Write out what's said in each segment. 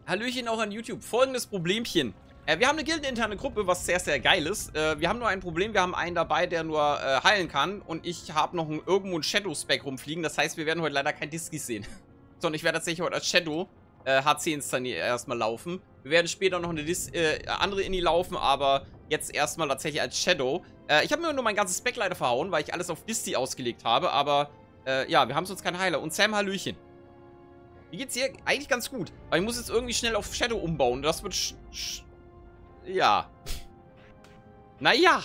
Hallöchen auch an YouTube. Folgendes Problemchen. Wir haben eine gildeninterne Gruppe, was sehr, sehr geil ist. Wir haben nur ein Problem. Wir haben einen dabei, der nur heilen kann. Und ich habe noch irgendwo ein Shadow-Spec rumfliegen. Das heißt, wir werden heute leider kein Disky sehen. Sondern ich werde tatsächlich heute als Shadow HC installieren erstmal laufen. Wir werden später noch eine andere Indie laufen, aber jetzt erstmal tatsächlich als Shadow. Ich habe mir nur mein ganzes Spec leider verhauen, weil ich alles auf Disty ausgelegt habe. Aber ja, wir haben sonst keinen Heiler. Und Sam, Hallöchen. Wie geht's hier? Eigentlich ganz gut. Aber ich muss jetzt irgendwie schnell auf Shadow umbauen. Das wird ja. Naja.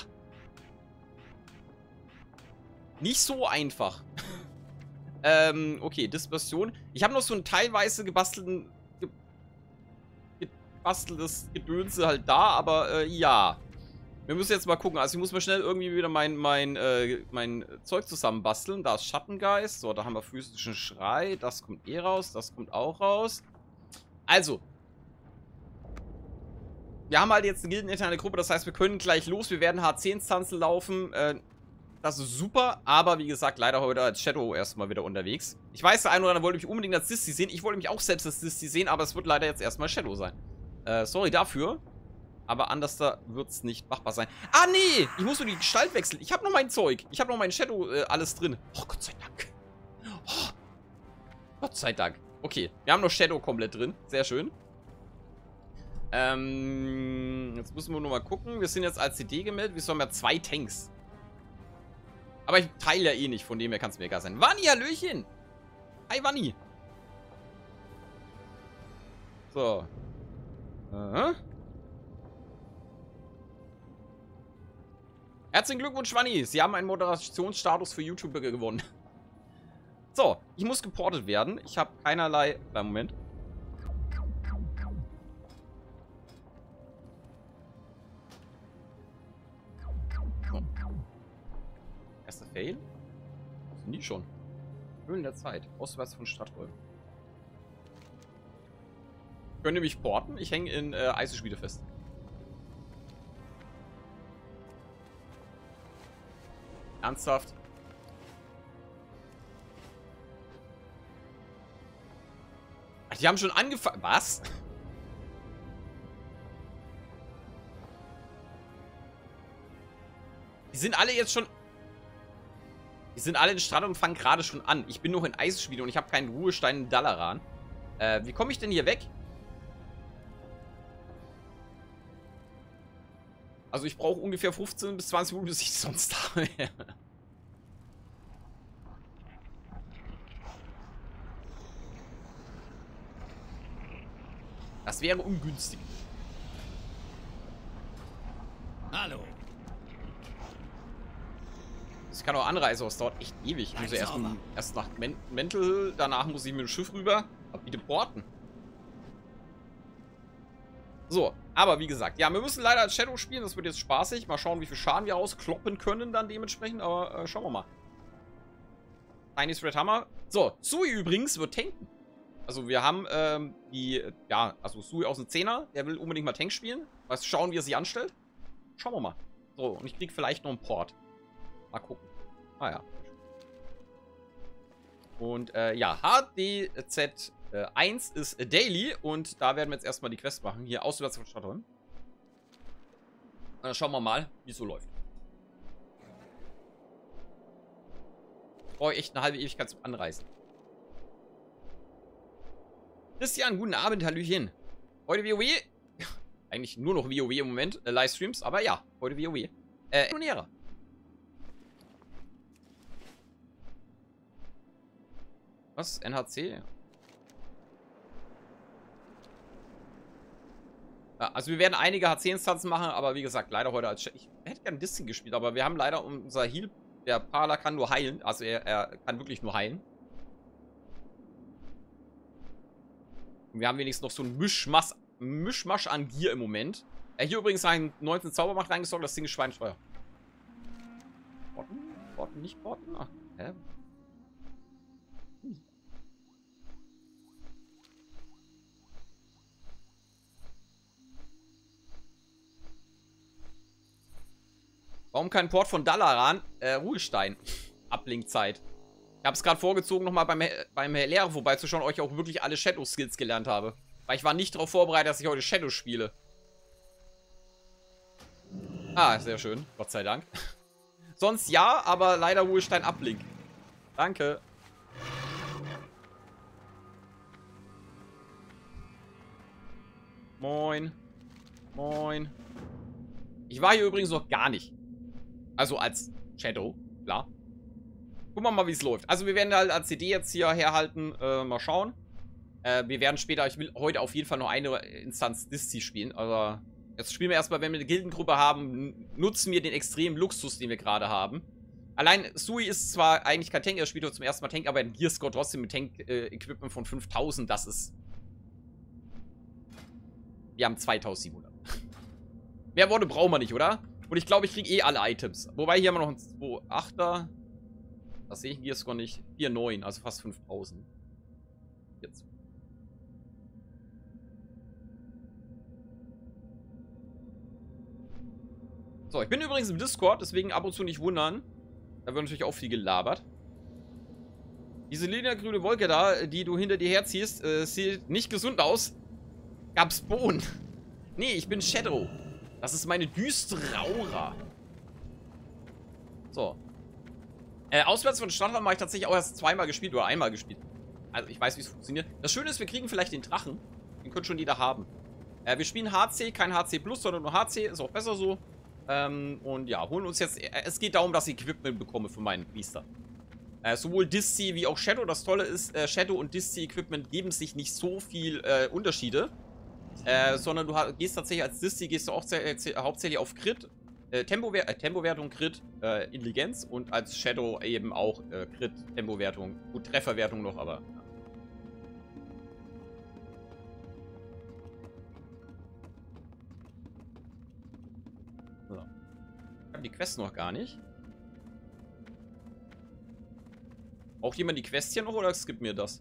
Nicht so einfach. Okay, Dispersion. Ich habe noch so ein teilweise gebasteltes Gedönse halt da, aber ja. Wir müssen jetzt mal gucken. Also ich muss mal schnell irgendwie wieder mein Zeug zusammenbasteln. Da ist Schattengeist. So, da haben wir physischen Schrei. Das kommt eh raus. Das kommt auch raus. Also. Wir haben halt jetzt eine gildeninterne Gruppe. Das heißt, wir können gleich los. Wir werden H10-Instanzen laufen. Das ist super. Aber wie gesagt, leider heute als Shadow erstmal wieder unterwegs. Ich weiß, der eine oder andere wollte mich unbedingt als Disty sehen. Ich wollte mich auch selbst als Disty sehen. Aber es wird leider jetzt erstmal Shadow sein. Sorry dafür. Aber anders da wird es nicht machbar sein. Ah, nee! Ich muss nur die Gestalt wechseln. Ich habe noch mein Zeug. Ich habe noch mein Shadow alles drin. Oh, Gott sei Dank. Oh, Gott sei Dank. Okay, wir haben noch Shadow komplett drin. Sehr schön. Jetzt müssen wir nur mal gucken. Wir sind jetzt als CD gemeldet. Wir haben ja 2 Tanks. Aber ich teile ja eh nicht. Von dem her kann es mir egal sein. Wanni, Hallöchen! Hi, Wanni. So. Herzlichen Glückwunsch, Wanni. Sie haben einen Moderationsstatus für YouTuber gewonnen. So, ich muss geportet werden. Ich habe keinerlei... Moment. So. Erster Fail? Was sind die schon? Höhlen der Zeit. Ausweis von Stadträumen. Könnt ihr mich porten? Ich hänge in Eisenschmiede fest. Ernsthaft? Ach, die haben schon angefangen. Was? Die sind alle jetzt schon... Die sind alle in Strand und fangen gerade schon an. Ich bin noch in Eisenschmiede und ich habe keinen Ruhestein in Dalaran. Wie komme ich denn hier weg? Also ich brauche ungefähr 15 bis 20 Minuten, bis ich sonst da wäre. Das wäre ungünstig. Hallo. Das kann auch anreisen, aber es dauert echt ewig. Ich muss ja erst nach Mental, danach muss ich mit dem Schiff rüber. Aber bitte porten. So, aber wie gesagt, ja, wir müssen leider als Shadow spielen. Das wird jetzt spaßig. Mal schauen, wie viel Schaden wir rauskloppen können dann dementsprechend. Aber schauen wir mal. Tiny's Red Hammer. So, Sui übrigens wird tanken. Also wir haben also Sui aus dem 10er. Der will unbedingt mal Tank spielen. Mal schauen, wie er sich anstellt. Schauen wir mal. So, und ich krieg vielleicht noch einen Port. Mal gucken. Ah ja. Und ja, HDZ 1 ist Daily und da werden wir jetzt erstmal die Quest machen. Hier, auswärts von Stadträumen. Schauen wir mal, wie es so läuft. Brauche ich echt eine halbe Ewigkeit zum Anreisen. Christian, guten Abend, Hallöchen. Heute WoW. Eigentlich nur noch WoW im Moment, Livestreams, aber ja, heute WoW. Pionera. Was? NHC? Ja, also wir werden einige HC-Instanzen machen, aber wie gesagt, leider heute als... Ich hätte gerne Distin gespielt, aber wir haben leider unser Heal... Der Parler kann nur heilen, also er kann wirklich nur heilen. Und wir haben wenigstens noch so ein Mischmasch an Gier im Moment. Hier übrigens einen 19 Zaubermacht reingesorgt, das Ding ist schweinsteuer. Porten? Porten, nicht porten? Ach, hä? Warum kein Port von Dalaran? Ruhestein. Ablinkzeit. Ich habe es gerade vorgezogen, nochmal beim Lehrer vorbeizuschauen, euch auch wirklich alle Shadow-Skills gelernt habe. Weil ich war nicht darauf vorbereitet, dass ich heute Shadow spiele. Ah, sehr schön. Gott sei Dank. Sonst ja, aber leider Ruhestein Ablink. Danke. Moin. Moin. Ich war hier übrigens noch gar nicht. Also als Shadow, klar. Gucken wir mal, wie es läuft. Also wir werden halt als CD jetzt hier herhalten. Mal schauen. Wir werden später, ich will heute auf jeden Fall noch eine Instanz Diszi spielen. Also jetzt spielen wir erstmal, wenn wir eine Gildengruppe haben, nutzen wir den extremen Luxus, den wir gerade haben. Allein Sui ist zwar eigentlich kein Tank, er spielt nur zum ersten Mal Tank, aber ein Gearscore trotzdem mit Tank-Equipment von 5000, das ist... Wir haben 2700. Mehr Worte brauchen wir nicht, oder? Und ich glaube, ich kriege eh alle Items. Wobei, hier haben wir noch einen 2,8er. Das sehe ich hier Gearscore nicht. 4,9, also fast 5000. Jetzt. So, ich bin übrigens im Discord, deswegen ab und zu nicht wundern. Da wird natürlich auch viel gelabert. Diese lila-grüne Wolke da, die du hinter dir herziehst, sieht nicht gesund aus. Gab's Bohnen? Nee, ich bin Shadow. Das ist meine düstere Aura. So. Auswärts von Stadtland habe ich tatsächlich auch erst zweimal gespielt oder einmal gespielt. Also ich weiß, wie es funktioniert. Das Schöne ist, wir kriegen vielleicht den Drachen. Den könnte schon jeder haben. Wir spielen HC, kein HC Plus, sondern nur HC. Ist auch besser so. Und ja, holen uns jetzt... Es geht darum, dass ich Equipment bekomme für meinen Priester. Sowohl Disci wie auch Shadow. Das Tolle ist, Shadow und Disci-Equipment geben sich nicht so viel Unterschiede. Sondern du gehst tatsächlich als Disci, gehst du auch hauptsächlich auf Crit, Tempowertung, Crit, Intelligenz und als Shadow eben auch Crit, Tempowertung, gut, Trefferwertung noch, aber... Ja. So. Ich habe die Quest noch gar nicht. Braucht jemand die Quest hier noch oder skippt mir das?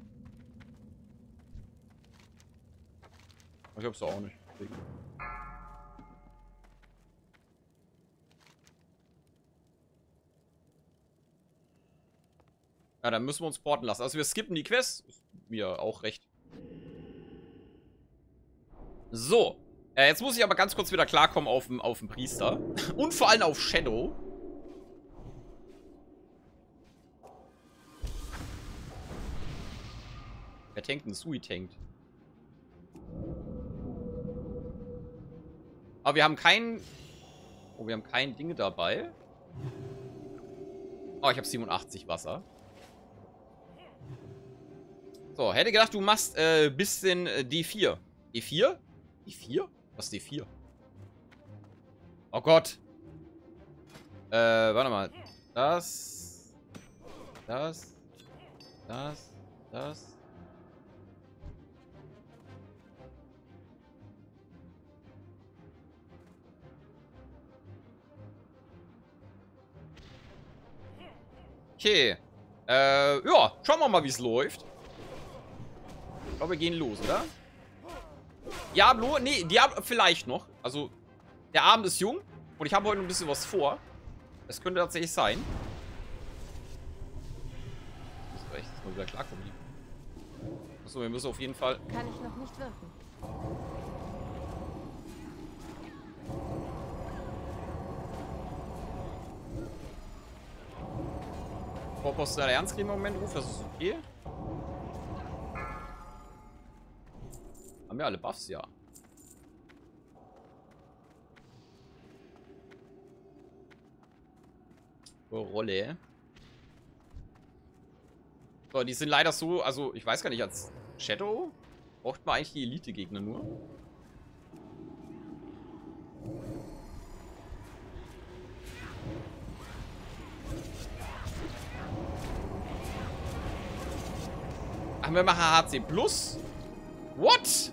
Ich hab's auch nicht. Ja, dann müssen wir uns porten lassen. Also wir skippen die Quest. Ist mir auch recht. So. Jetzt muss ich aber ganz kurz wieder klarkommen auf den Priester. Und vor allem auf Shadow. Wer tankt denn? Sui tankt. Aber wir haben kein... Oh, wir haben kein Ding dabei. Oh, ich habe 87 Wasser. So, hätte gedacht, du machst bisschen D4. D4? D4? Was ist D4? Oh Gott. Warte mal. Das. Das. Das. Das. Okay. Ja, schauen wir mal, wie es läuft. Ich glaube, wir gehen los, oder? Diablo? Nee, Diablo vielleicht noch. Also, der Abend ist jung und ich habe heute ein bisschen was vor. Das könnte tatsächlich sein. Das ist echt, dass wir wieder klarkommen. Achso, wir müssen auf jeden Fall... Kann ich noch nicht wirken. Vorposten der Ernst kriegen im Moment ruft, das ist okay. Haben wir alle Buffs? Ja. Rolle. So, die sind leider so, also ich weiß gar nicht, als Shadow braucht man eigentlich die Elite-Gegner nur. Ach, wir machen HC Plus? What?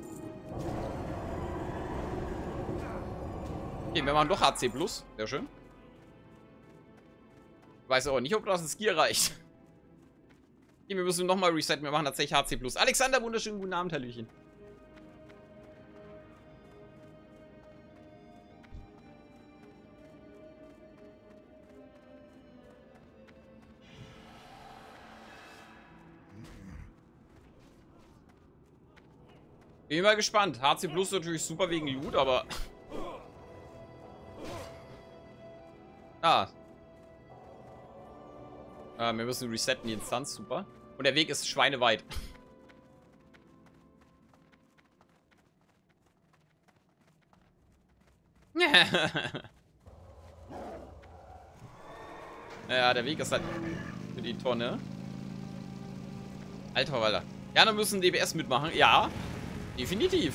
Okay, wir machen doch HC Plus. Sehr schön. Ich weiß aber nicht, ob das ins Gear reicht. Okay, wir müssen nochmal resetten. Wir machen tatsächlich HC Plus. Alexander, wunderschönen guten Abend, Hallöchen. Bin mal gespannt. HC Plus natürlich super wegen Loot, aber... Ah. Wir müssen resetten die Instanz, super. Und der Weg ist schweineweit. Ja, der Weg ist halt für die Tonne. Alter Walter. Ja, dann müssen DBS mitmachen. Ja, definitiv.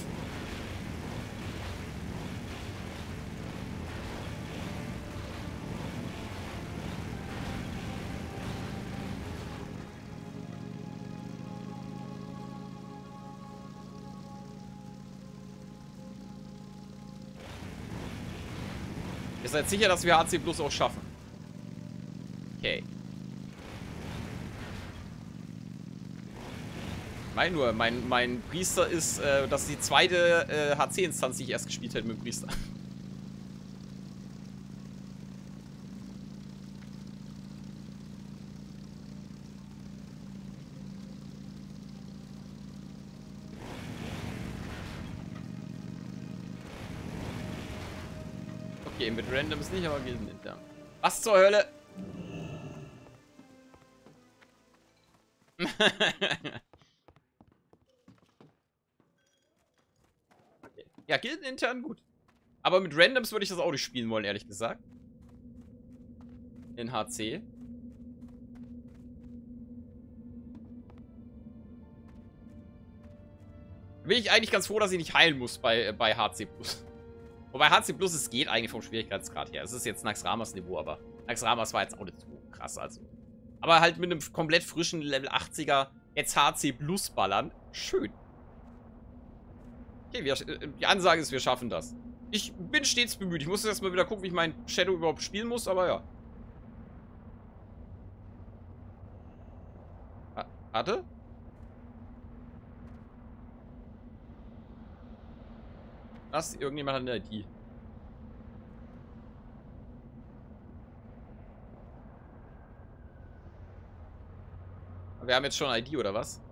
Ihr seid sicher, dass wir HC Plus auch schaffen? Okay. Mein Priester ist, das ist die zweite HC-Instanz, die ich erst gespielt hätte mit dem Priester. Okay, mit Randoms nicht, aber geht nicht, ja. Was zur Hölle? Okay. Ja, gildenintern gut. Aber mit Randoms würde ich das auch nicht spielen wollen, ehrlich gesagt. In HC. Bin ich eigentlich ganz froh, dass ich nicht heilen muss bei HC Plus. Wobei HC Plus, es geht eigentlich vom Schwierigkeitsgrad her. Es ist jetzt Naxxramas Niveau, aber Naxxramas war jetzt auch nicht so krass, also. Aber halt mit einem komplett frischen Level 80er jetzt HC Plus ballern. Schön. Okay, die Ansage ist, wir schaffen das. Ich bin stets bemüht. Ich muss jetzt mal wieder gucken, wie ich meinen Shadow überhaupt spielen muss, aber ja. Warte. Was? Irgendjemand hat eine ID. Wir haben jetzt schon ID, oder was?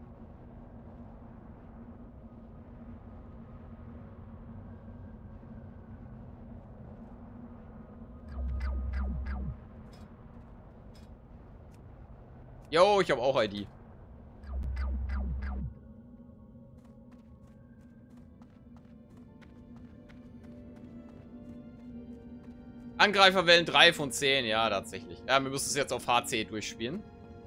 Jo, ich habe auch ID. Angreiferwellen 3 von 10, ja, tatsächlich. Ja, wir müssen es jetzt auf HC durchspielen.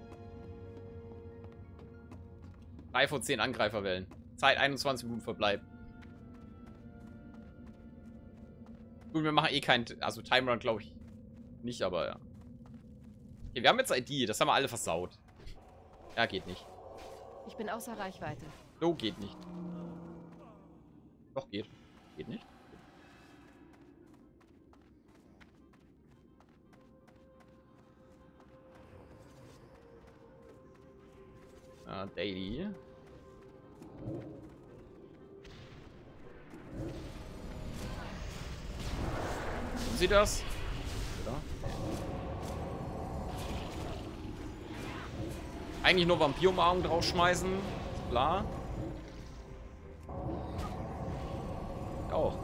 3 von 10 Angreiferwellen. Zeit 21 Minuten Verbleib. Gut, wir machen eh keinen, also Timerun glaube ich nicht, aber ja. Okay, wir haben jetzt ID, das haben wir alle versaut. Ja, geht nicht. Ich bin außer Reichweite. So, geht nicht. Doch, geht. Geht nicht. Daily. Sehen Sie das? Ja. Eigentlich nur Vampirumarmung draufschmeißen. Ist klar. Ich auch.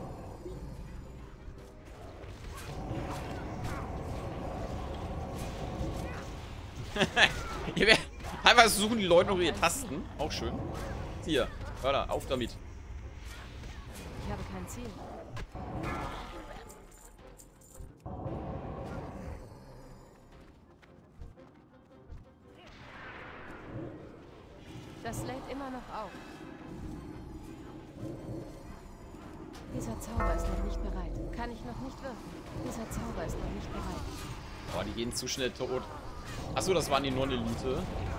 Hier wäre. Teilweise suchen die Leute noch ihre Tasten. Auch schön. Hier, hör da, auf damit. Ich habe kein Ziel. Das lädt immer noch auf. Dieser Zauber ist noch nicht bereit. Kann ich noch nicht wirken. Dieser Zauber ist noch nicht bereit. Boah, die gehen zu schnell tot. Achso, das waren die Non-Elite.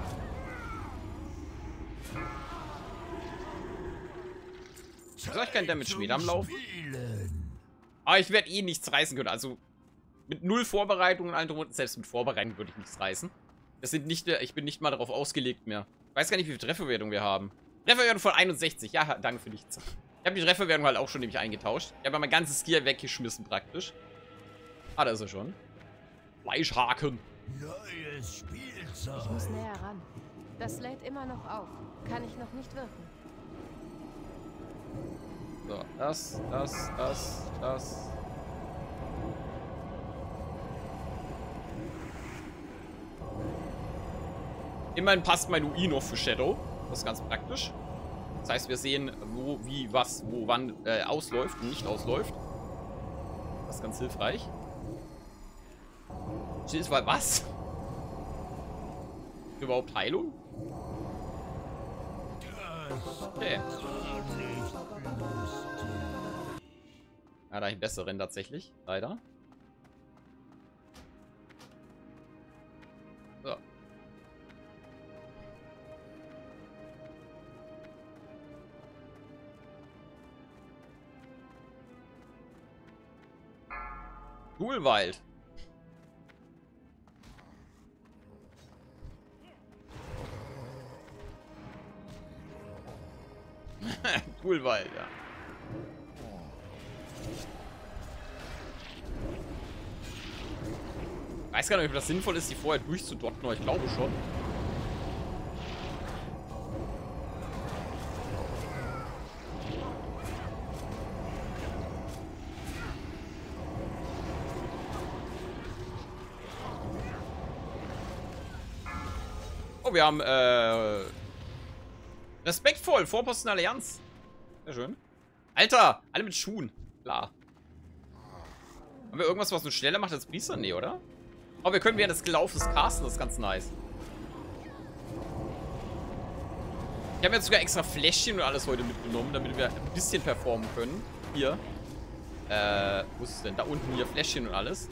Wieso hab ich keinen Damage mehr am Laufen? Aber ich werde eh nichts reißen können. Also mit 0 Vorbereitung und allen drum und selbst mit Vorbereitung würde ich nichts reißen. Das sind nicht, ich bin nicht mal darauf ausgelegt mehr. Ich weiß gar nicht, wie viel Trefferwertung wir haben. Trefferwertung von 61. Ja, danke für dich. Ich habe die Trefferwertung halt auch schon nämlich eingetauscht. Ich habe mein ganzes Gear weggeschmissen praktisch. Ah, da ist er schon. Fleischhaken. Neues Spielzeug. Ich muss näher ran. Das lädt immer noch auf. Kann ich noch nicht wirken. Das. Immerhin passt mein UI noch für Shadow. Das ist ganz praktisch. Das heißt, wir sehen, wo, wie, was, wo, wann ausläuft und nicht ausläuft. Das ist ganz hilfreich. Steht mal was? Überhaupt Heilung? Okay. Ja, da ich besseren tatsächlich. Leider. So. Ghoulwald. Ghoulwald, ja. Ich weiß gar nicht, ob das sinnvoll ist, die vorher durchzudotten, aber ich glaube schon. Oh, wir haben, respektvoll, Vorposten Allianz. Sehr schön. Alter, alle mit Schuhen. Klar. Haben wir irgendwas, was uns schneller macht als Priester? Nee, oder? Oh, wir können während des Laufes casten. Das ist ganz nice. Ich habe jetzt sogar extra Fläschchen und alles heute mitgenommen, damit wir ein bisschen performen können. Hier. Wo ist es denn? Da unten hier Fläschchen und alles.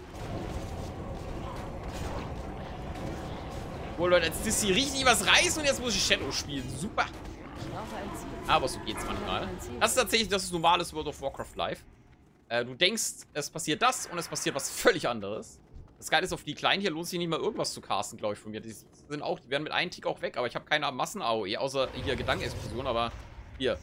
Oh, Leute, jetzt ist hier richtig was reißen und jetzt muss ich Shadow spielen. Super. Aber so geht's manchmal. Das ist tatsächlich das normales World of Warcraft Live. Du denkst, es passiert das und es passiert was völlig anderes. Das Geile ist, auf die Kleinen hier lohnt sich nicht mal irgendwas zu casten, glaube ich, von mir. Die werden mit einem Tick auch weg, aber ich habe keine Massen-AOE, außer hier Gedankenexplosion, aber hier.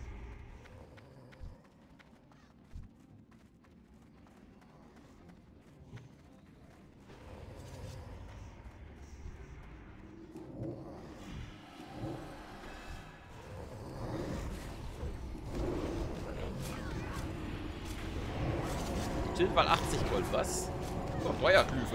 Schildwall 80 Gold, was? Oh, Feuerglyphe.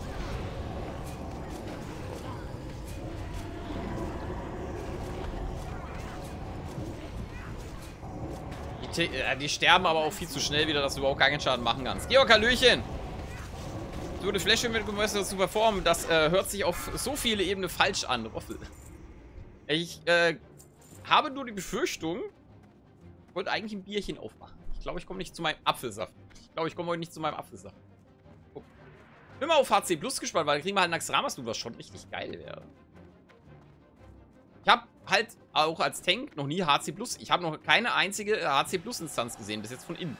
Die sterben aber auch viel zu schnell wieder, dass du überhaupt keinen Schaden machen kannst. Georg, Hallöchen! So eine Fläche mit Gemüse zu performen, das hört sich auf so viele Ebenen falsch an, Roffel. Ich habe nur die Befürchtung, ich wollte eigentlich ein Bierchen aufmachen. Ich glaube, ich komme nicht zu meinem Apfelsaft. Ich glaube, ich komme heute nicht zu meinem Apfelsaft. Oh. Bin mal auf HC Plus gespannt, weil da kriegen wir halt Naxxramas, was schon richtig geil wäre. Ich habe halt auch als Tank noch nie HC Plus. Ich habe noch keine einzige HC Plus Instanz gesehen, bis jetzt von innen.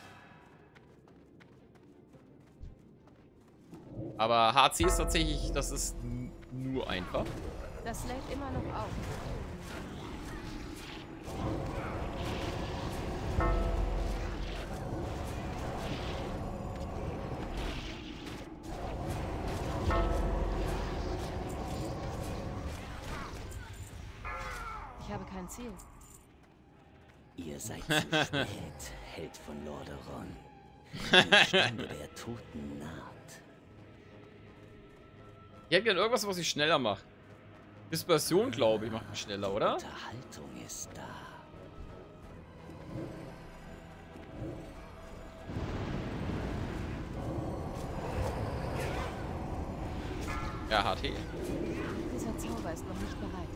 Aber HC ist tatsächlich, das ist nur einfach. Das lädt immer noch auf. Ich habe kein Ziel. Ihr seid zu spät, Held von Lordaeron. Die Stunde der Toten naht. Ich hätte gerne irgendwas, was ich schneller mache. Dispersion, glaube ich, macht mich schneller, oder? Unterhaltung ist da. Ja, HT. Dieser Zauber ist noch nicht bereit.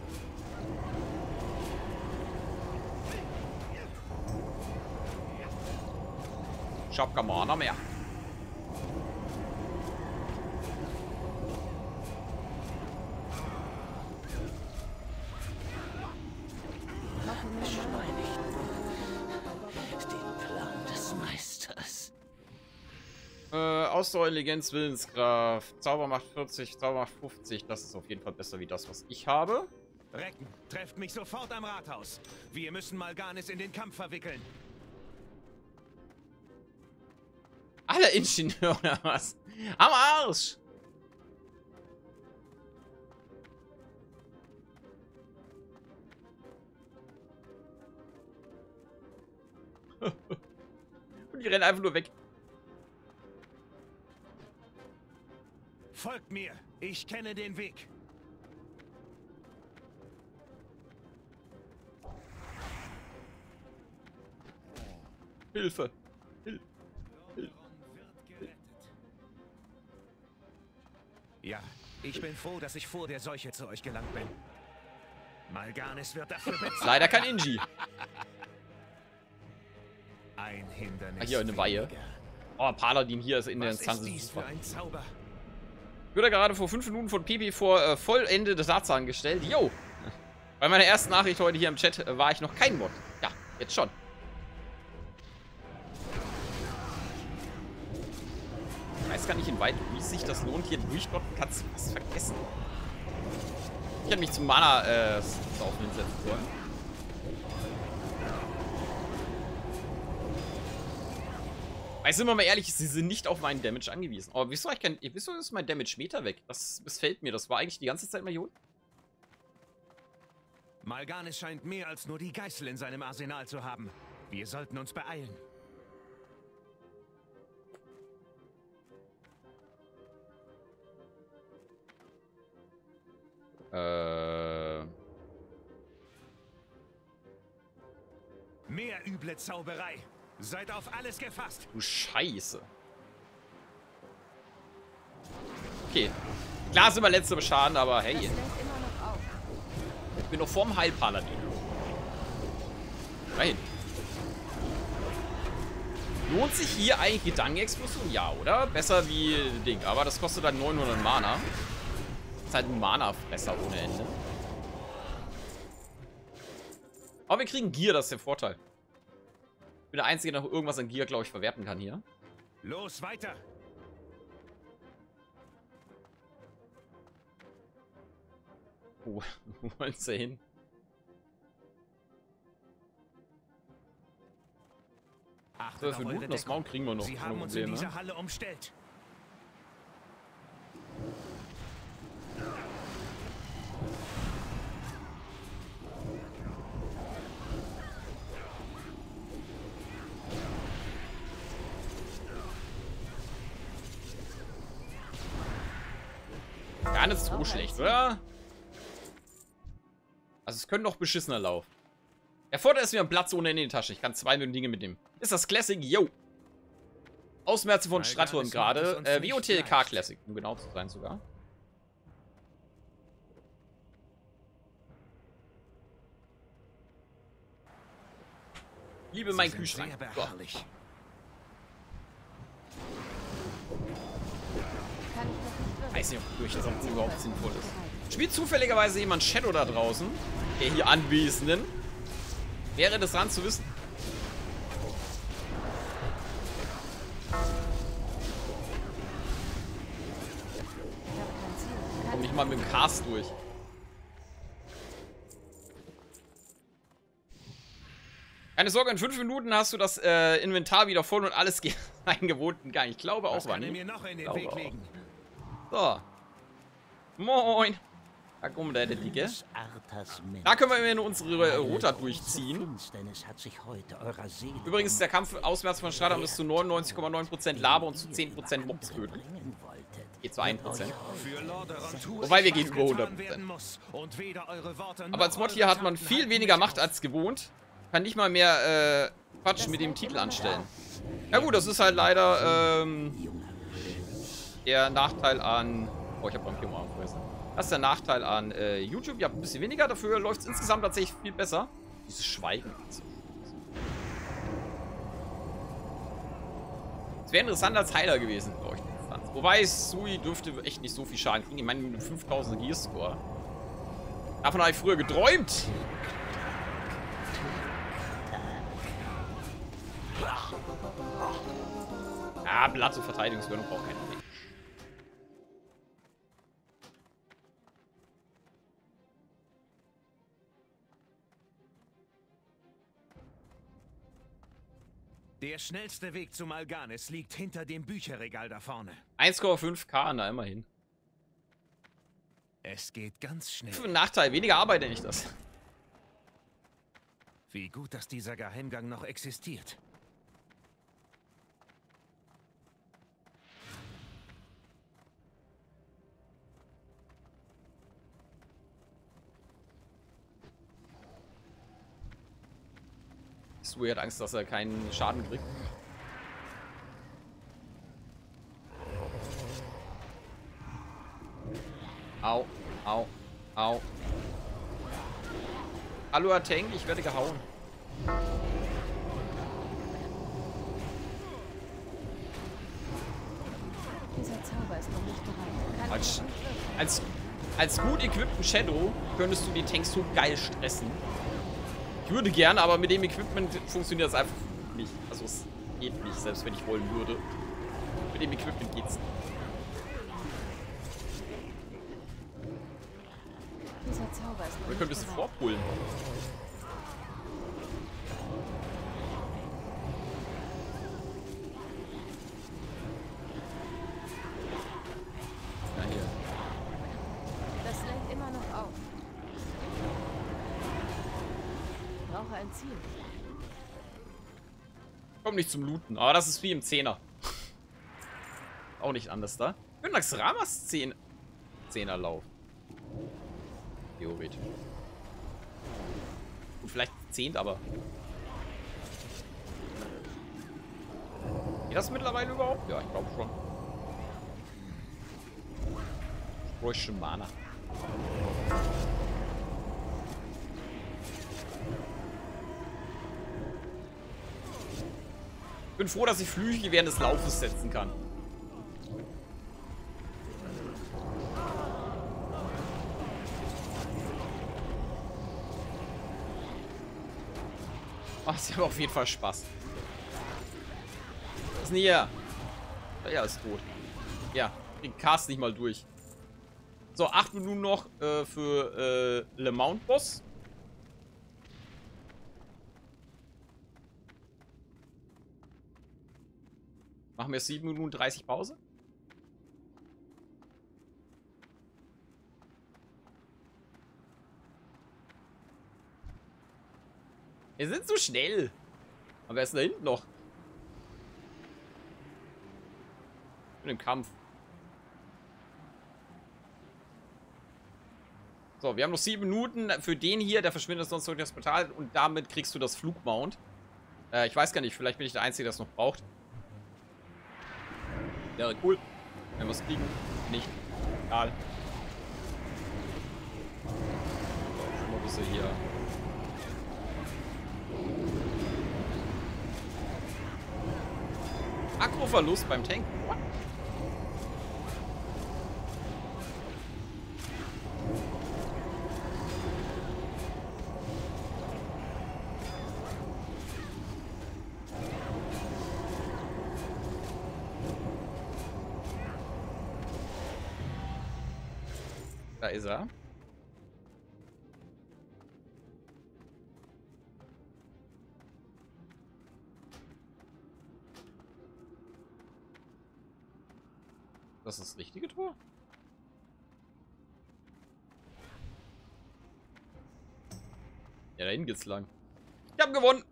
Ich hab keine Mana mehr. Den Plan des Meisters. Ausdauer, Intelligenz, Willenskraft. Zauber macht 40, Zauber macht 50. Das ist auf jeden Fall besser wie das, was ich habe. Recken, trefft mich sofort am Rathaus. Wir müssen Mal'Ganis in den Kampf verwickeln. Alle Ingenieure oder was? Am Arsch! Die rennen einfach nur weg. Folgt mir. Ich kenne den Weg. Hilfe. Ja, ich bin froh, dass ich vor der Seuche zu euch gelangt bin. Mal'Ganis wird dafür bezahlen. Leider kein Inji. Ein Hindernis. Ah, hier eine Weihe. Oh, Paladin hier ist in der Was Instanz. ist dies für ein Zauber? Wurde gerade vor 5 Minuten von Pipi vor Vollende des Tatsachen gestellt. Jo! Bei meiner ersten Nachricht heute hier im Chat war ich noch kein Mod. Ja, jetzt schon. Ich weiß gar nicht, inwieweit wie sich das lohnt, hier durchdotten. Kannst du was vergessen? Ich hätte mich zum Mana-Saufen hinsetzen sollen. Weil, sind wir mal ehrlich, sie sind nicht auf meinen Damage angewiesen. Aber wieso ist mein Damage-Meter weg? Das missfällt mir. Das war eigentlich die ganze Zeit mal hier unten. Mal'Ganis scheint mehr als nur die Geißel in seinem Arsenal zu haben. Wir sollten uns beeilen. Mehr üble Zauberei. Seid auf alles gefasst. Du Scheiße. Okay. Klar sind wir letzte beschaden, aber hey. Das fällt immer noch auf. Ich bin noch vorm Heilpaladin. Nein. Lohnt sich hier eigentlich Gedankenexplosion? Ja, oder? Besser wie Ding. Aber das kostet dann 900 Mana. Das ist halt ein Mana-Fresser ohne Ende. Aber wir kriegen Gier, das ist der Vorteil. Ich bin der Einzige, der noch irgendwas an Gier, glaube ich, verwerten kann hier. Los, weiter. Wo wollen sie hin? Achtet 12 auf eure Minuten, das Deckung. Mount kriegen wir noch. Sie ohne haben uns in Probleme. dieser Halle umstellt. Gar nicht so schlecht, oder? Also es könnte noch beschissener laufen. Der Vorteil ist, wir haben Platz ohne Ende in die Tasche. Ich kann 2 Dinge mitnehmen. Ist das Classic? Yo. Ausmerze von Strathorn gerade. WOTLK Classic, um genau zu sein sogar. Liebe mein Kühlschrank. So. Kann ich noch nicht wirken. Weiß nicht, ob durch das überhaupt sinnvoll ist. Spielt zufälligerweise jemand Shadow da draußen? Der hier Anwesenden? Wäre das dran zu wissen. Ich habe kein Ziel. Komm nicht mal mit dem Cast durch. Keine Sorge, in 5 Minuten hast du das Inventar wieder voll und alles einen gewohnten Gang. Ich glaube auch, Was kann er Wanni. mir noch in den Glaube Weg auch. legen? So. Moin. Da kommt der Dicke. Des Arthas Mensch. Da können wir immerhin unsere Rota durchziehen. Finsternis hat sich heute eurer Seele Übrigens, der Kampf auswärts von Stratham ist zu 99,9% Lava und zu 10% Mobs töten. bringen wolltet. Geht zu 1%. Für Lordaeron tue Wobei ich, wir was gehen über getan 100%. werden muss. Und weder eure Worte Aber noch als Mod eure hier hat man Taten viel halten weniger mich Macht auf. als gewohnt. Kann nicht mal mehr Quatsch mit dem Titel anstellen. Ja gut, das ist halt leider der Nachteil an... Oh, ich hab beim Film aufgerissen. Das ist der Nachteil an YouTube. Ihr habt ein bisschen weniger, dafür läuft es insgesamt tatsächlich viel besser. Dieses Schweigen. Es wäre interessant als Heiler gewesen, glaube ich. Wobei Sui dürfte echt nicht so viel Schaden kriegen. Ich meine, mit 5000 Gear-Score. Davon habe ich früher geträumt. Ja, Blatt zur Verteidigungswürden braucht keiner mehr. Der schnellste Weg zu Mal'Ganis liegt hinter dem Bücherregal da vorne. 1,5k, na immerhin. Es geht ganz schnell. Für einen Nachteil, weniger Arbeit nenne ich das. Wie gut, dass dieser Geheimgang noch existiert. Sui hat Angst, dass er keinen Schaden kriegt. Au, au, au. Hallo, Herr Tank, ich werde gehauen. Dieser Zauber ist noch nicht bereit. Kann ich noch nicht wirken. Als gut equipten Shadow könntest du die Tanks so geil stressen. Ich würde gerne, aber mit dem Equipment funktioniert das einfach nicht. Also es geht nicht, selbst wenn ich wollen würde. Mit dem Equipment geht's nicht. Dieser Zauber ist noch Wir nicht können ein bisschen bereit. vorpullen. Na hier. Das lenkt immer noch auf. Ich brauche ein Ziel. Komm nicht zum Looten. Aber das ist wie im 10er. Auch nicht anders da. Ich bin Max Ramas 10er Lauf. Theoretisch. Und vielleicht 10, aber. Geht das mittlerweile überhaupt? Ja, ich glaube schon. Ich bräuchte Mana. Ich bin froh, dass ich Flüche während des Laufes setzen kann. Oh, das ist aber auf jeden Fall Spaß. Was ist denn hier? Ja, ist tot. Ja, den Cast nicht mal durch. So, 8 Minuten noch für Le Mount Boss. Machen wir 7 Minuten 30 Pause. Wir sind so schnell. Aber wer ist denn da hinten noch? Ich bin im Kampf. So, wir haben noch 7 Minuten. Für den hier, der verschwindet sonst durch das Portal. Und damit kriegst du das Flugmount. Ich weiß gar nicht, vielleicht bin ich der Einzige, der es noch braucht. Wäre cool. Wenn wir es kriegen. Nicht. Egal. So, schon mal ein bisschen hier. Akkuverlust beim Tank. What? Da ist er. Das ist das richtige Tor? Ja, dahin geht's lang. Ich hab gewonnen!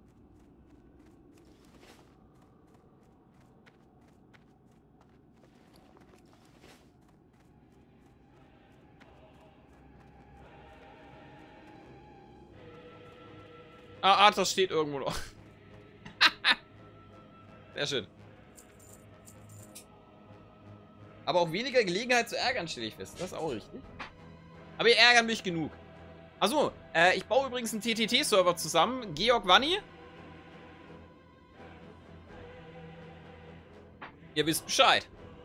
Ah, Arthas steht irgendwo noch. Sehr schön. Aber auch weniger Gelegenheit zu ärgern, stelle ich fest. Das ist auch richtig. Aber ihr ärgert mich genug. Achso, ich baue übrigens einen TTT-Server zusammen. Georg Wanni. Ihr wisst Bescheid.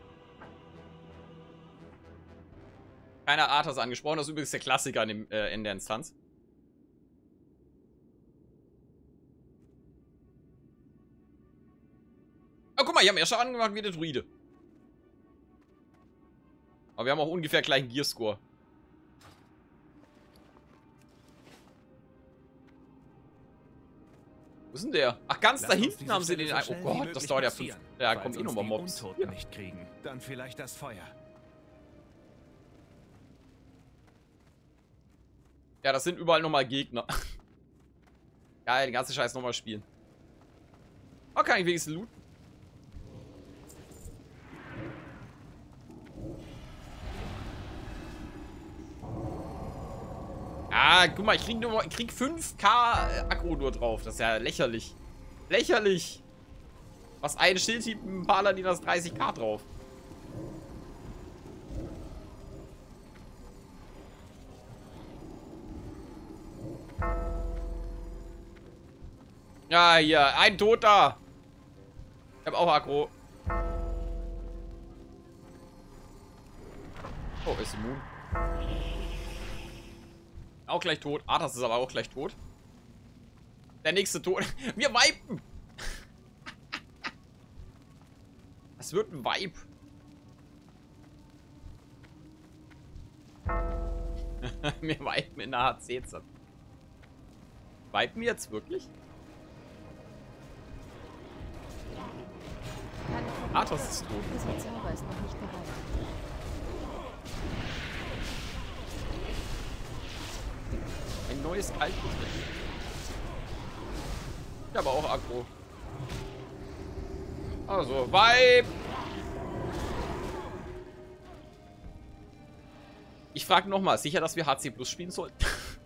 Keiner Arthas angesprochen. Das ist übrigens der Klassiker in der Instanz. Oh, guck mal, die haben mehr Schaden gemacht wie der Druide. Aber wir haben auch ungefähr gleichen Gearscore. Wo ist denn der? Ach, ganz da hinten haben sie den... Oh Gott, das dauert ja 5... Ja, kommen eh nochmal Mobs. Ja. Nicht kriegen. Dann vielleicht das Feuer. Ja, das sind überall nochmal Gegner. Geil, den ganzen Scheiß nochmal spielen. Oh, kann ich wenigstens looten. Ah, guck mal, ich krieg 5k Aggro nur drauf. Das ist ja lächerlich. Lächerlich. Was ein Schildhieb im Paladin hast 30k drauf. Ja, hier, ein Toter. Ich hab auch Aggro. Oh, ist immun. Auch gleich tot. Arthas ist aber auch gleich tot. Der nächste tot. Wir wipen. Es wird ein Vibe. Wir wipen in der HC. Wipen wir jetzt wirklich? Arthas ist tot. Dieser Zauber ist noch nicht bereit. Ein neues Kaltgetränk. Ich habe auch Aggro. Also, Vibe! Ich frage nochmal, sicher, dass wir HC Plus spielen sollten?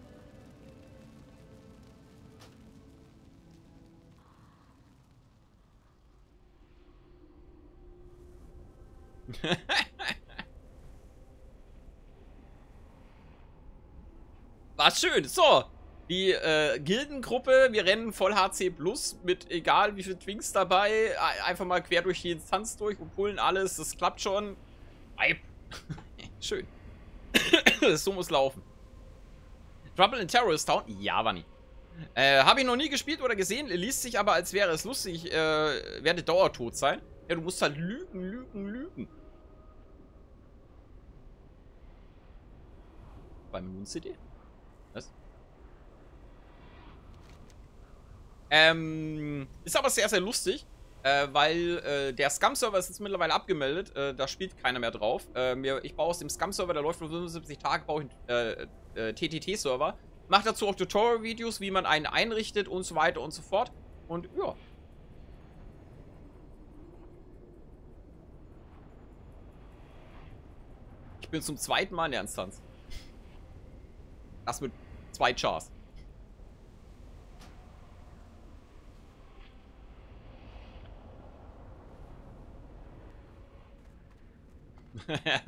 War schön. So, die Gildengruppe, wir rennen voll HC Plus mit egal wie viel Twinks dabei. Einfach mal quer durch die Instanz durch und pullen alles. Das klappt schon. Schön. So muss laufen. Trouble in Terrorist Town? Ja, war nie. Habe ich noch nie gespielt oder gesehen. Liest sich aber, als wäre es lustig. Werde dauertot sein. Ja, du musst halt lügen, lügen, lügen. Beim Moon City? Was? Ist aber sehr, sehr lustig. Weil der Scum-Server ist jetzt mittlerweile abgemeldet. Da spielt keiner mehr drauf. Ich baue aus dem Scum-Server, der läuft für 75 Tage, baue ich einen TTT-Server. Mache dazu auch Tutorial-Videos, wie man einen einrichtet und so weiter und so fort. Und ja. Ich bin zum zweiten Mal in der Instanz. Das mit 2 Chars. Okay.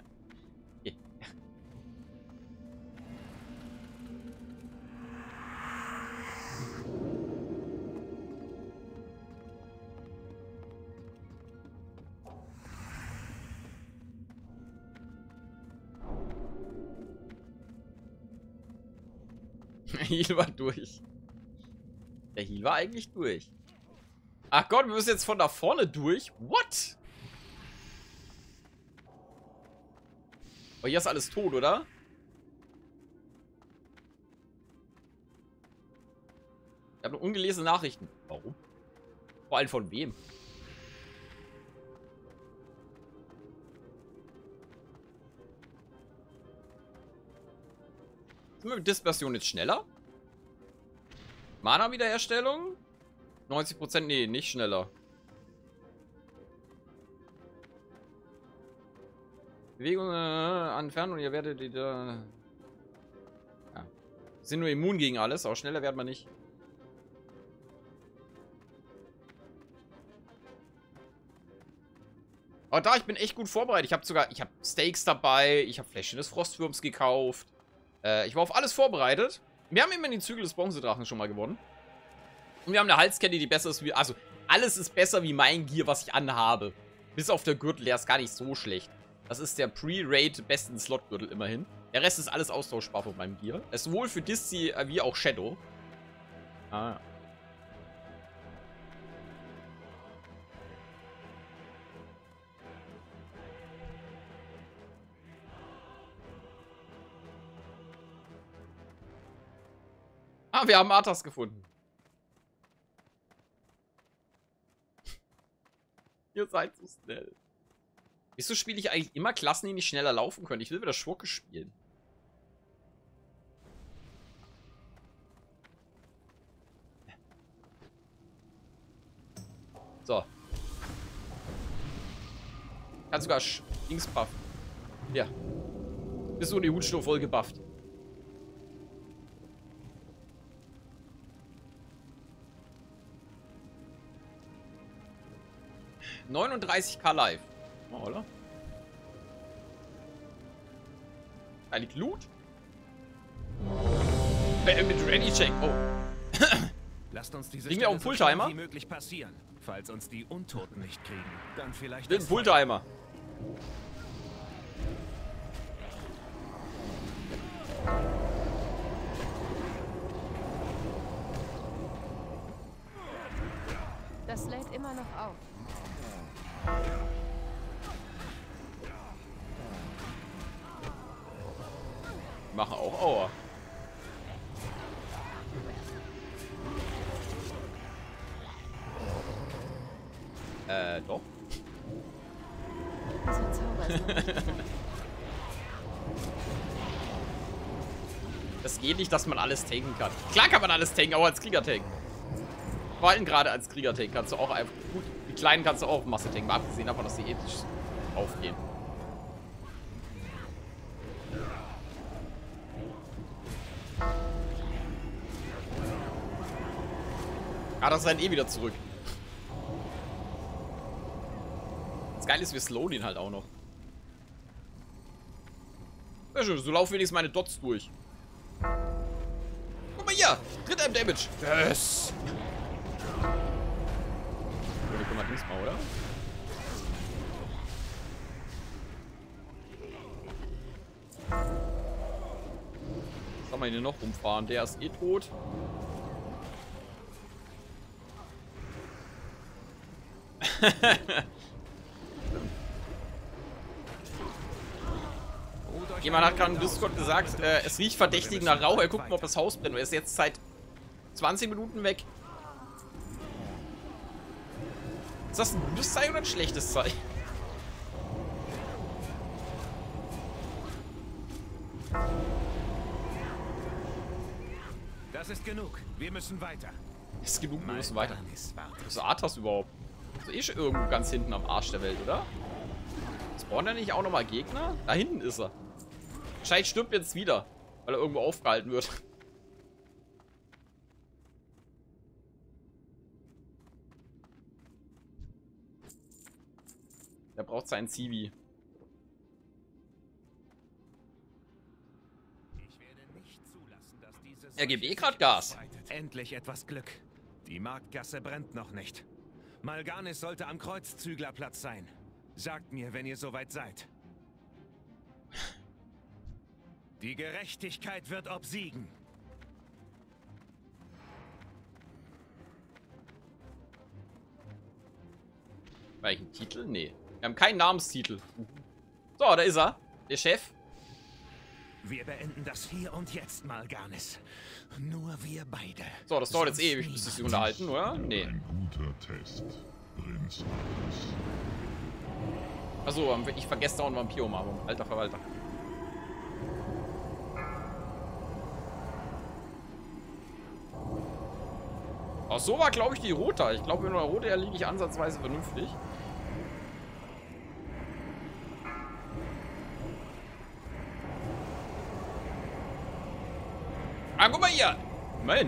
Heal war durch. Der Heal war eigentlich durch. Ach Gott, wir müssen jetzt von da vorne durch. What? Oh, hier ist alles tot, oder? Ich habe noch ungelesene Nachrichten. Warum? Vor allem von wem? Sind wir mit Dispersion jetzt schneller? Mana-Wiederherstellung? 90%? Nee, nicht schneller. Bewegung entfernen und ihr werdet die da... Ja. Sind nur immun gegen alles, aber schneller werden wir nicht. Aber da, ich bin echt gut vorbereitet. Ich habe Steaks dabei, ich habe Fläschchen des Frostwurms gekauft. Ich war auf alles vorbereitet. Wir haben immerhin die Zügel des Bronzedrachen schon mal gewonnen. Und wir haben eine Halskette, die besser ist wie... Also, alles ist besser wie mein Gear, was ich anhabe. Bis auf der Gürtel, der ist gar nicht so schlecht. Das ist der Pre-Raid besten Slot-Gürtel immerhin. Der Rest ist alles austauschbar von meinem Gear. Ist sowohl für Disci wie auch Shadow. Ah. Ah, wir haben Arthas gefunden. Ihr seid so schnell. Wieso spiele ich eigentlich immer Klassen, die nicht schneller laufen können? Ich will wieder Schurke spielen. So. Kann sogar Dings buffen. Ja. Bist du die Hutschnur voll gebufft. 39k live. Oh, oder? Da liegt Loot. Mit Ready Check. Oh. Lasst uns diese Kriegen wir auch einen Stelle so schnell Fulltimer? wie möglich passieren. Falls uns die Untoten nicht kriegen, dann vielleicht Den das Feuer. Fulltimer. Das lädt immer noch auf. Die machen auch Aua. Doch. Dieser Zauber ist noch nicht bereit. Das geht nicht, dass man alles tanken kann. Klar kann man alles tanken, auch als Krieger tanken. Vor allem gerade als Krieger tanken kannst du auch einfach... Gut, die Kleinen kannst du auch auf Masse tanken, mal abgesehen davon, dass die ethisch aufgehen. Ah, das rennt eh wieder zurück. Das Geile ist, wir slowen ihn halt auch noch. Ja, schön, so laufen wenigstens meine Dots durch. Guck mal hier! Dritter im Damage. Yes! Oder guck mal links mal, oder? Was soll man hier noch rumfahren? Der ist eh tot. Jemand hat gerade im Discord gesagt, es riecht verdächtig nach Rauch. Er guckt mal, ob das Haus brennt. Er ist jetzt seit 20 Minuten weg. Ist das ein gutes Zeichen oder ein schlechtes Zeichen? Das ist genug. Wir müssen weiter. Ist genug, wir müssen weiter. Mal'Ganis wartet. Was ist Arthas überhaupt? Ist eh schon irgendwo ganz hinten am Arsch der Welt, oder? Spawnt er nicht auch nochmal Gegner? Da hinten ist er. Wahrscheinlich stirbt jetzt wieder, weil er irgendwo aufgehalten wird. Der braucht seinen Zivi. Ich werde nicht zulassen, dass diese Er gibt eh Seuche grad sich Gas. ausbreitet. Endlich etwas Glück. Die Marktgasse brennt noch nicht. Mal'Ganis sollte am Kreuzzüglerplatz sein. Sagt mir, wenn ihr soweit seid. Die Gerechtigkeit wird obsiegen. Welchen Titel? Nee. Wir haben keinen Namenstitel. So, da ist er. Der Chef. Wir beenden das hier und jetzt, Mal'Ganis. Nur wir beide. So, das dauert jetzt Sonst ewig, bis sie sich niemand. unterhalten, oder? Nee. Ein guter Test, Prinz Arthas. Achso, ich vergesse dauernd Vampir-Umarmung. Alter Verwalter. Ach, so war, glaube ich, die rote. Ich glaube, in der rote liege ich ansatzweise vernünftig. Ah, guck mal hier. Immerhin.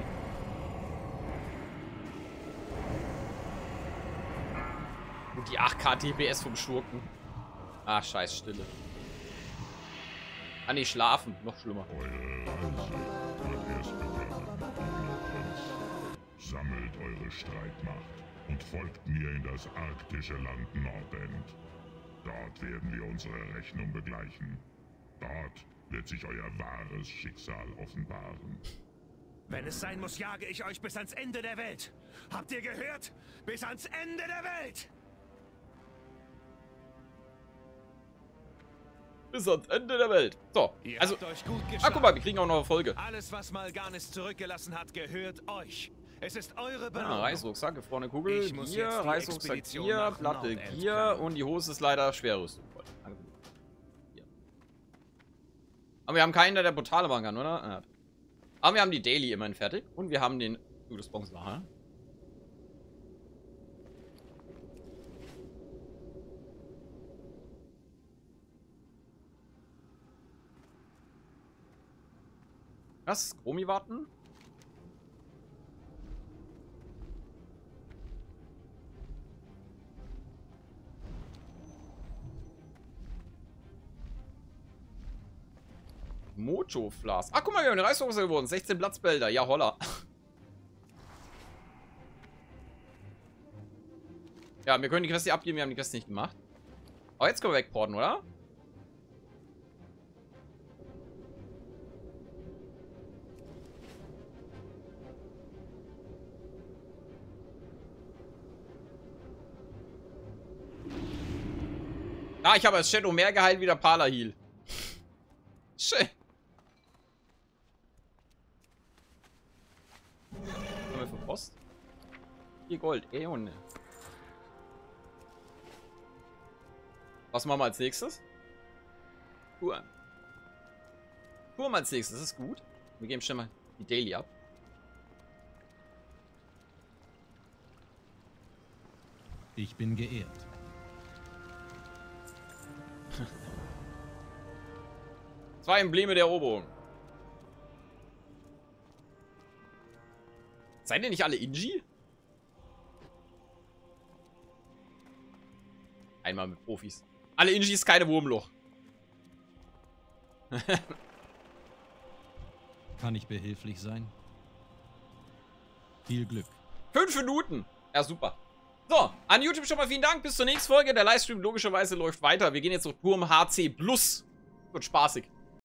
Und die 8K TPS vom Schurken. Ach, scheiß Stille. Ah, nee, schlafen. Noch schlimmer. Eure Reise wird erst beginnen, junger Prinz. Sammelt eure Streitmacht und folgt mir in das arktische Land Nordend. Dort werden wir unsere Rechnung begleichen. Dort wird sich euer wahres Schicksal offenbaren. Wenn es sein muss, jage ich euch bis ans Ende der Welt. Habt ihr gehört? Bis ans Ende der Welt! Bis ans Ende der Welt. So, Ihr also... habt euch gut Ah, geschlagen. guck mal, wir kriegen auch noch eine Folge. Alles, was Mal'Ganis zurückgelassen hat, gehört euch. Es ist eure Belohnung. Ah, Reisrucksack, gefrorene Kugel, Ich muss Gier, jetzt die Reisrucksack, Expedition Gier, nach Platte, Nordend Gier planen. und die Hose ist leider Schwerrüstung. Hier. Aber wir haben keinen, der Portale machen kann, oder? Ah. Aber wir haben die Daily immerhin fertig und wir haben den... das brauchen wir nachher. Was? Chromi warten? Mojo-Flas. Ach, guck mal, wir haben eine Reichsoffizier geworden. 16 Platzbälder. Ja, holla. Ja, wir können die Quest nicht abgeben. Wir haben die Quest nicht gemacht. Aber jetzt können wir wegporten, oder? Ah, ich habe als Shadow mehr geheilt wie der Pala-Heal. Schön. Was haben wir für Post? 4 Gold. Eone. Was machen wir als nächstes? Turm. Turm als nächstes. Das ist gut. Wir geben schnell mal die Daily ab. Ich bin geehrt. 2 Embleme der Eroberung. Seid ihr nicht alle Inji? Einmal mit Profis. Alle Injis, keine Wurmloch. Kann ich behilflich sein? Viel Glück. 5 Minuten. Ja, super. So, an YouTube schon mal vielen Dank. Bis zur nächsten Folge. Der Livestream logischerweise läuft weiter. Wir gehen jetzt auf Turm HC Plus. Wird spaßig.